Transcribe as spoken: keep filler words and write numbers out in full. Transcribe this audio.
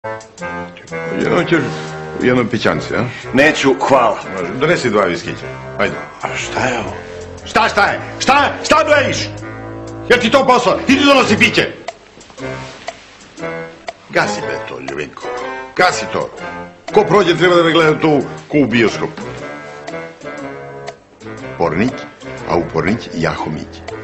Hoćeš jedno pićance, a? Neću, hvala. Donesi dva viskića, ajde. A šta je ovo? Šta, šta je? Šta, šta blejiš? Jel ti to posao? Idi donosi piće. Gasi be to, Ljuvinko. Gasi to. Ko prođe treba da me gleda tu ko u bioskopu. Pornik, a u pornik Jahomić.